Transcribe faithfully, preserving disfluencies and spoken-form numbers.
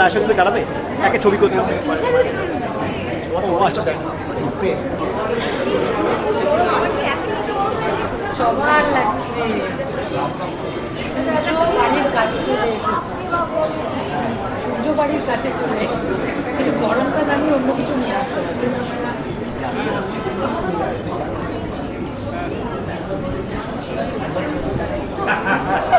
রায়ের সঙ্গে দাঁড়াবে একে ছবি করতে হবে সবার লাগছে বাড়ির কাছে চলে এসেছে সূর্য বাড়ির কাছে চলে এসেছে কিন্তু গরমটা নামিয়ে অন্য কিছু নিয়ে আসতে হবে Ha ha ha.